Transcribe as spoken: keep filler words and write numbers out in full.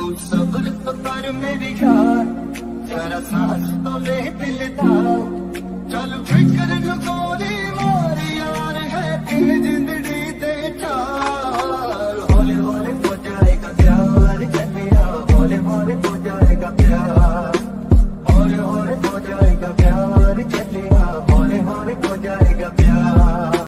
सब्र तो कर मेरी यार, जरा सांस तो ले दिल